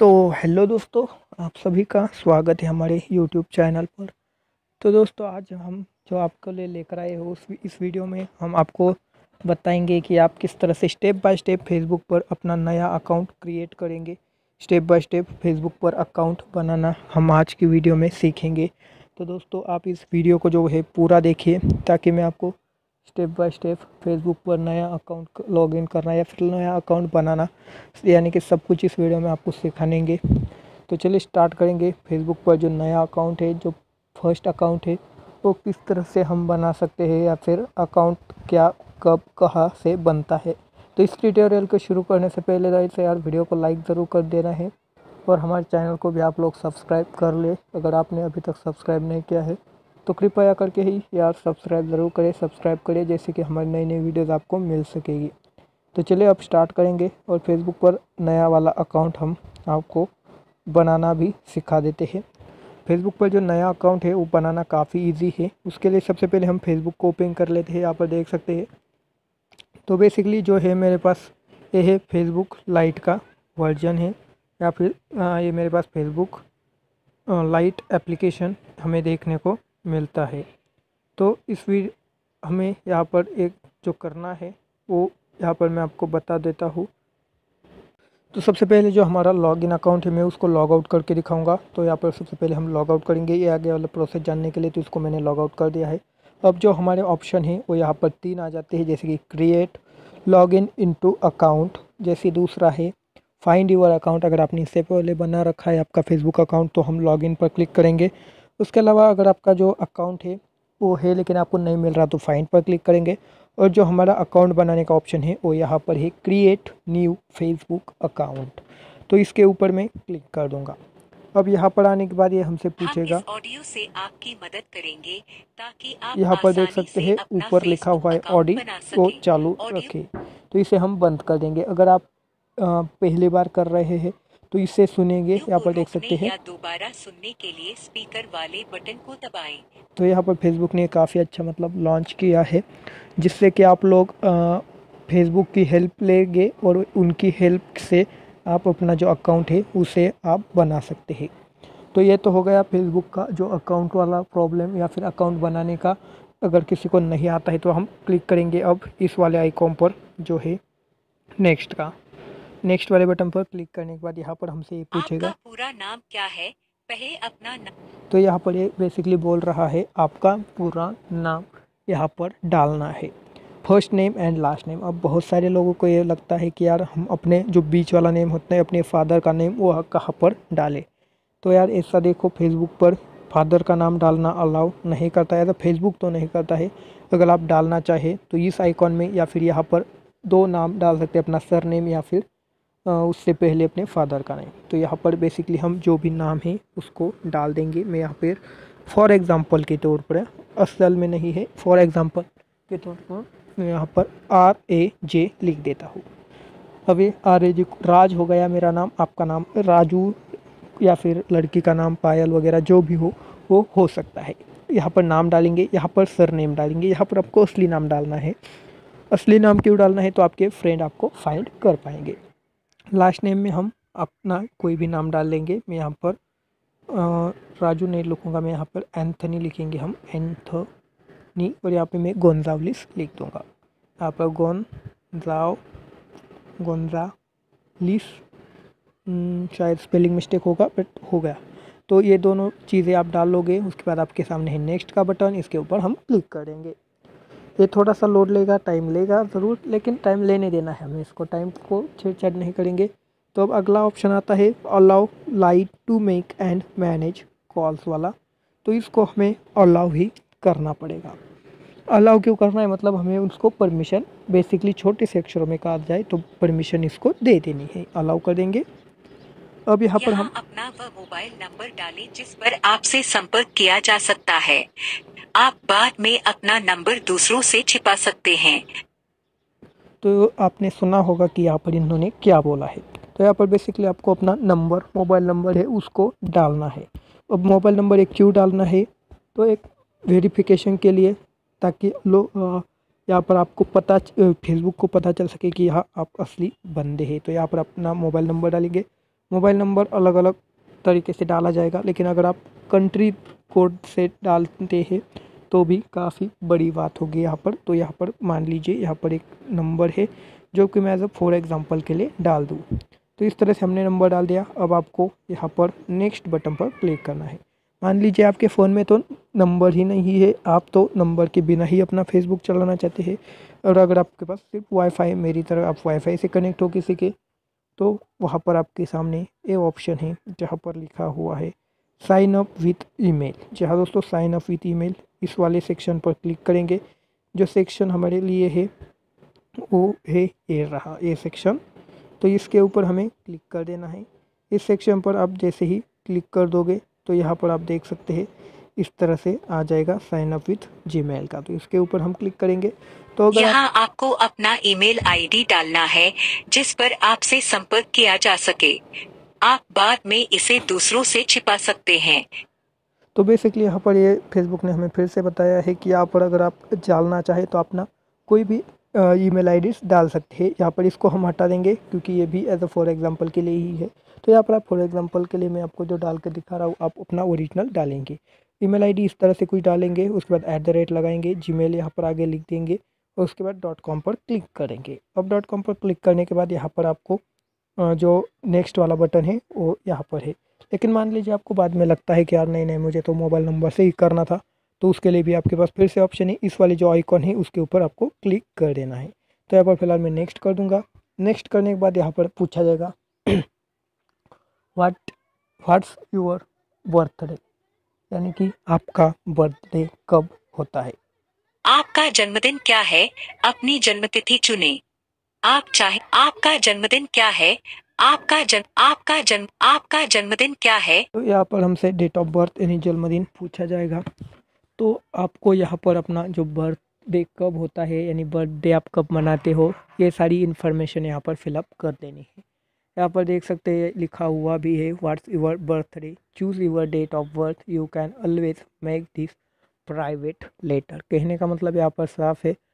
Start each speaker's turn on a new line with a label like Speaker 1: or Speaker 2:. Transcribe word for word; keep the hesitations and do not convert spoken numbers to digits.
Speaker 1: तो हेलो दोस्तों, आप सभी का स्वागत है हमारे यूट्यूब चैनल पर। तो दोस्तों, आज हम जो आपके लिए लेकर आए हो उस इस वीडियो में हम आपको बताएंगे कि आप किस तरह से स्टेप बाय स्टेप फेसबुक पर अपना नया अकाउंट क्रिएट करेंगे। स्टेप बाय स्टेप फेसबुक पर अकाउंट बनाना हम आज की वीडियो में सीखेंगे। तो दोस्तों, आप इस वीडियो को जो है पूरा देखिए ताकि मैं आपको स्टेप बाय स्टेप फेसबुक पर नया अकाउंट लॉगिन करना या फिर नया अकाउंट बनाना, यानी कि सब कुछ इस वीडियो में आपको सिखाएंगे। तो चलिए स्टार्ट करेंगे। फेसबुक पर जो नया अकाउंट है, जो फर्स्ट अकाउंट है, वो किस तरह से हम बना सकते हैं या फिर अकाउंट क्या कब कहाँ से बनता है। तो इस ट्यूटोरियल को शुरू करने से पहले गाइस यार वीडियो को लाइक ज़रूर कर देना है और हमारे चैनल को भी आप लोग सब्सक्राइब कर ले। अगर आपने अभी तक सब्सक्राइब नहीं किया है तो कृपया करके ही यार सब्सक्राइब ज़रूर करें सब्सक्राइब करें जैसे कि हमारी नई नई वीडियोज़ आपको मिल सकेगी। तो चलिए अब स्टार्ट करेंगे और फेसबुक पर नया वाला अकाउंट हम आपको बनाना भी सिखा देते हैं। फेसबुक पर जो नया अकाउंट है वो बनाना काफ़ी इजी है। उसके लिए सबसे पहले हम फेसबुक को ओपन कर लेते हैं। यहाँ पर देख सकते हैं। तो बेसिकली जो है मेरे पास ये है फेसबुक लाइट का वर्जन है, या फिर आ, ये मेरे पास फेसबुक लाइट एप्लीकेशन हमें देखने को मिलता है। तो इस वीडियो हमें यहाँ पर एक जो करना है वो यहाँ पर मैं आपको बता देता हूँ। तो सबसे पहले जो हमारा लॉगिन अकाउंट है मैं उसको लॉग आउट करके दिखाऊंगा। तो यहाँ पर सबसे पहले हम लॉग आउट करेंगे, ये आगे वाला प्रोसेस जानने के लिए। तो इसको मैंने लॉग आउट कर दिया है। अब जो हमारे ऑप्शन है वो यहाँ पर तीन आ जाते हैं, जैसे कि क्रिएट, लॉगिन इनटू अकाउंट, जैसे दूसरा है फाइंड यूर अकाउंट। अगर आपने इससे पहले बना रखा है आपका फेसबुक अकाउंट तो हम लॉगिन पर क्लिक करेंगे। उसके अलावा अगर आपका जो अकाउंट है वो है लेकिन आपको नहीं मिल रहा तो फाइंड पर क्लिक करेंगे। और जो हमारा अकाउंट बनाने का ऑप्शन है वो यहाँ पर है क्रिएट न्यू फेसबुक अकाउंट। तो इसके ऊपर मैं क्लिक कर दूंगा। अब यहाँ पर आने के बाद ये हमसे पूछेगा,
Speaker 2: हम इस ऑडियो से आपकी मदद करेंगे ताकि आप
Speaker 1: यहाँ पर देख
Speaker 2: आसानी
Speaker 1: सकते
Speaker 2: से
Speaker 1: हैं
Speaker 2: अपना
Speaker 1: ऊपर लिखा
Speaker 2: फेसबुक
Speaker 1: हुआ है
Speaker 2: अकाउंट
Speaker 1: ऑडियो
Speaker 2: बना
Speaker 1: को
Speaker 2: सकें।
Speaker 1: चालू
Speaker 2: ऑडियो
Speaker 1: रखें। तो इसे हम बंद कर देंगे। अगर आप अ, पहली बार कर रहे हैं तो इसे सुनेंगे।
Speaker 2: ऑडियो
Speaker 1: यहाँ
Speaker 2: को
Speaker 1: पर देख
Speaker 2: रोकने
Speaker 1: सकते हैं।
Speaker 2: या दोबारा सुनने के लिए स्पीकर वाले बटन को दबाएं।
Speaker 1: तो यहाँ पर फेसबुक ने काफ़ी अच्छा मतलब लॉन्च किया है, जिससे कि आप लोग फेसबुक की हेल्प लेंगे और उनकी हेल्प से आप अपना जो अकाउंट है उसे आप बना सकते हैं। तो ये तो हो गया फेसबुक का जो अकाउंट वाला प्रॉब्लम या फिर अकाउंट बनाने का। अगर किसी को नहीं आता है तो हम क्लिक करेंगे अब इस वाले आइकॉन पर जो है नेक्स्ट का। नेक्स्ट वाले बटन पर क्लिक करने के बाद यहाँ पर हमसे ये
Speaker 2: आपका
Speaker 1: पूछेगा।
Speaker 2: पूरा नाम क्या है? पहले अपना नाम।
Speaker 1: तो यहाँ पर ये बेसिकली बोल रहा है आपका पूरा नाम यहाँ पर डालना है, first name and last name. अब बहुत सारे लोगों को ये लगता है कि यार हम अपने जो बीच वाला नेम होता है अपने फादर का नेम वो कहाँ पर डालें। तो यार ऐसा देखो, फेसबुक पर फादर का नाम डालना अलाउ नहीं करता है। तो फेसबुक तो नहीं करता है। अगर आप डालना चाहे तो इस आइकॉन में या फिर यहाँ पर दो नाम डाल सकते हैं, अपना सर नेम या फिर अ, उससे पहले अपने फादर का नेम। तो यहाँ पर बेसिकली हम जो भी नाम है उसको डाल देंगे। मैं यहाँ पर फॉर एग्ज़ाम्पल के तौर पर, असल में नहीं है, फॉर एग्ज़ाम्पल के तौर पर मैं यहाँ पर आर ए जे लिख देता हूँ। अब ये आर ए जे राज हो गया मेरा नाम। आपका नाम राजू या फिर लड़की का नाम पायल वगैरह जो भी हो वो हो सकता है। यहाँ पर नाम डालेंगे, यहाँ पर सर नेम डालेंगे, यहाँ पर आपको असली नाम डालना है। असली नाम क्यों डालना है? तो आपके फ्रेंड आपको फाइंड कर पाएंगे। लास्ट नेम में हम अपना कोई भी नाम डाल लेंगे। मैं यहाँ पर अ, राजू नहीं लिखूँगा, मैं यहाँ पर एंथनी लिखेंगे हम, एंथनी। और यहाँ पे मैं गोंजावलिस लिख दूँगा। यहाँ पर गोंजाव गोंजालिस, शायद स्पेलिंग मिस्टेक होगा बट हो गया। तो ये दोनों चीज़ें आप डाल लोगे। उसके बाद आपके सामने है नेक्स्ट का बटन, इसके ऊपर हम क्लिक करेंगे। ये थोड़ा सा लोड लेगा, टाइम लेगा ज़रूर, लेकिन टाइम लेने देना है हमें, इसको टाइम को छेड़छाड़ नहीं करेंगे। तो अब अगला ऑप्शन आता है allow Lite to make and manage calls वाला। तो इसको हमें अलाउ ही करना पड़ेगा। अलाउ क्यों करना है? मतलब हमें उसको परमिशन, बेसिकली छोटे से अक्षरों में कहा जाए तो परमिशन इसको दे देनी है। अलाउ कर देंगे। अब यहाँ पर हम
Speaker 2: अपना वह मोबाइल नंबर डालें जिस पर आपसे संपर्क किया जा सकता है। आप बाद में अपना नंबर दूसरों से छिपा सकते हैं।
Speaker 1: तो आपने सुना होगा कि यहाँ पर इन्होंने क्या बोला है। तो यहाँ पर बेसिकली आपको अपना नंबर, मोबाइल नंबर है उसको डालना है। अब मोबाइल नंबर एक क्यों डालना है? तो एक वेरिफिकेशन के लिए, ताकि लोग यहाँ पर आपको पता, फेसबुक को पता चल सके कि यहाँ आप असली बंदे हैं। तो यहाँ पर अपना मोबाइल नंबर डालेंगे। मोबाइल नंबर अलग अलग तरीके से डाला जाएगा, लेकिन अगर आप कंट्री कोड से डालते हैं तो भी काफ़ी बड़ी बात होगी यहाँ पर। तो यहाँ पर मान लीजिए यहाँ पर एक नंबर है जो कि मैं एज अ फॉर एग्जांपल के लिए डाल दूँ। तो इस तरह से हमने नंबर डाल दिया। अब आपको यहाँ पर नेक्स्ट बटन पर क्लिक करना है। मान लीजिए आपके फ़ोन में तो नंबर ही नहीं है, आप तो नंबर के बिना ही अपना फेसबुक चलाना चाहते हैं, और अगर आपके पास सिर्फ वाईफाई, मेरी तरह आप वाईफाई से कनेक्ट हो किसी के, तो वहाँ पर आपके सामने ये ऑप्शन है जहाँ पर लिखा हुआ है साइन अप विथ ईमेल। जहाँ दोस्तों साइन अप विथ ईमेल, इस वाले सेक्शन पर क्लिक करेंगे। जो सेक्शन हमारे लिए है वो है ये रहा, ये सेक्शन। तो इसके ऊपर हमें क्लिक कर देना है। इस सेक्शन पर आप जैसे ही क्लिक कर दोगे तो यहाँ पर आप देख सकते हैं इस तरह से आ जाएगा साइन अप विथ जीमेल का। तो इसके ऊपर हम क्लिक करेंगे। तो अगर
Speaker 2: यहाँ आपको अपना ईमेल आईडी डालना है जिस पर आपसे संपर्क किया जा सके। आप बाद में इसे दूसरों से छिपा सकते हैं।
Speaker 1: तो बेसिकली यहाँ पर ये फेसबुक ने हमें फिर से बताया है कि यहाँ पर अगर आप डालना चाहे तो अपना कोई भी ईमेल आईडी डाल सकते हैं। यहाँ पर इसको हम हटा देंगे क्योंकि ये भी एज अ फॉर एग्जांपल के लिए ही है। तो यहाँ पर आप फॉर एग्जांपल के लिए मैं आपको जो डाल कर दिखा रहा हूँ, आप अपना ओरिजिनल डालेंगे। ईमेल आईडी इस तरह से कुछ डालेंगे, उसके बाद ऐट द रेट लगाएंगे, जीमेल यहाँ पर आगे लिख देंगे और उसके बाद डॉट कॉम पर क्लिक करेंगे। अब डॉट कॉम पर क्लिक करने के बाद यहाँ पर आपको जो नेक्स्ट वाला बटन है वो यहाँ पर है। लेकिन मान लीजिए आपको बाद में लगता है कि यार नहीं नहीं मुझे तो मोबाइल नंबर से ही करना था, तो उसके लिए भी आपके पास फिर से ऑप्शन है, इस वाले जो आइकॉन है उसके ऊपर आपको क्लिक कर देना है। तो यहाँ पर फिलहाल मैं नेक्स्ट कर दूंगा। नेक्स्ट करने के बाद यहाँ पर पूछा जाएगा व्हाट व्हाट्स योर बर्थडे, यानी कि आपका बर्थडे कब होता है।
Speaker 2: आपका जन्मदिन क्या है, अपनी जन्मतिथि चुनें। आप चाहे आपका जन्मदिन क्या है, आपका जन्म आपका जन्म आपका जन्मदिन क्या है।
Speaker 1: तो यहाँ पर हमसे डेट ऑफ बर्थ यानी जन्मदिन पूछा जाएगा। तो आपको यहाँ पर अपना जो बर्थडे कब होता है यानी बर्थडे आप कब मनाते हो, ये सारी इन्फॉर्मेशन यहाँ पर फिलअप कर देनी है। यहाँ पर देख सकते हैं लिखा हुआ भी है what's your birthday, choose your date of birth, you can always make this private later. कहने का मतलब यहाँ पर साफ है